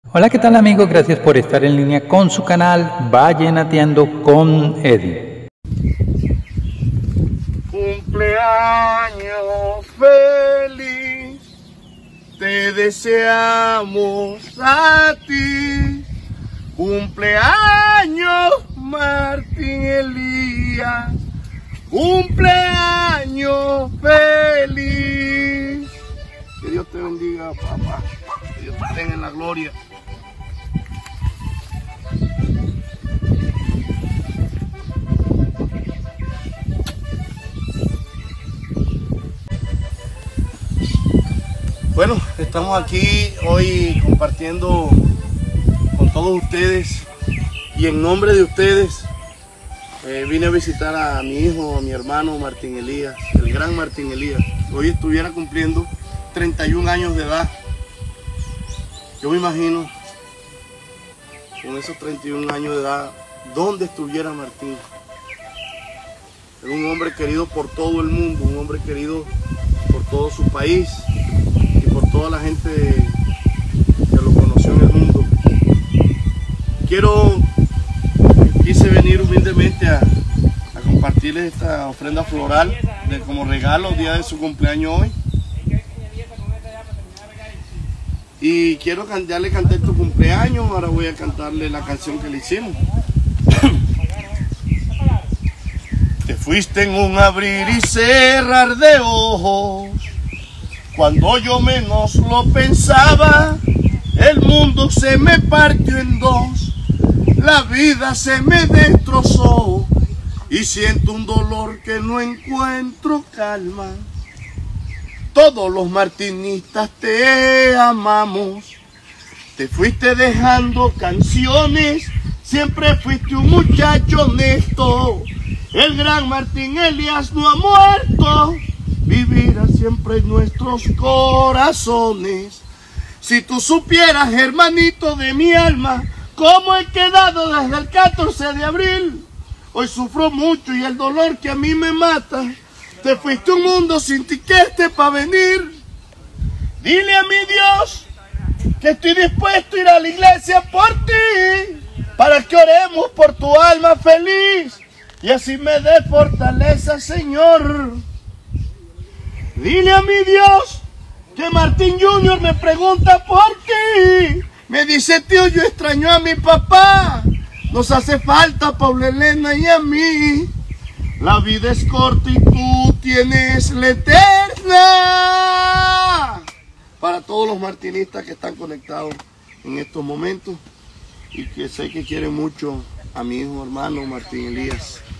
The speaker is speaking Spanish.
Hola, ¿qué tal amigos? Gracias por estar en línea con su canal Vallenateando con Eddie. Cumpleaños feliz, te deseamos a ti. Cumpleaños Martín Elías, cumpleaños feliz. Que Dios te bendiga, papá, que Dios te tenga en la gloria. Bueno, estamos aquí hoy compartiendo con todos ustedes y en nombre de ustedes vine a visitar a mi hijo, a mi hermano Martín Elías, el gran Martín Elías. Hoy estuviera cumpliendo 31 años de edad. Yo me imagino con esos 31 años de edad, ¿dónde estuviera Martín? Era un hombre querido por todo el mundo, un hombre querido por todo su país, por toda la gente que lo conoció en el mundo. Quise venir humildemente a compartirles esta ofrenda floral como regalo el día de su cumpleaños hoy. Y ya le canté tu cumpleaños, ahora voy a cantarle la canción que le hicimos. Te fuiste en un abrir y cerrar de ojos. Cuando yo menos lo pensaba, el mundo se me partió en dos, la vida se me destrozó y siento un dolor que no encuentro calma. Todos los martinistas te amamos, te fuiste dejando canciones, siempre fuiste un muchacho honesto. El gran Martín Elías no ha muerto, vivirá siempre en nuestros corazones. Si tú supieras, hermanito de mi alma, cómo he quedado desde el 14 de abril. Hoy sufro mucho y el dolor que a mí me mata. Te fuiste un mundo sin tiquete para venir. Dile a mi Dios que estoy dispuesto a ir a la iglesia por ti, para que oremos por tu alma feliz y así me dé fortaleza, Señor. Dile a mi Dios que Martín Junior me pregunta por ti. Me dice, tío, yo extraño a mi papá. Nos hace falta a Paula Elena y a mí. La vida es corta y tú tienes la eterna. Para todos los martinistas que están conectados en estos momentos y que sé que quieren mucho a mi hijo hermano Martín Elías.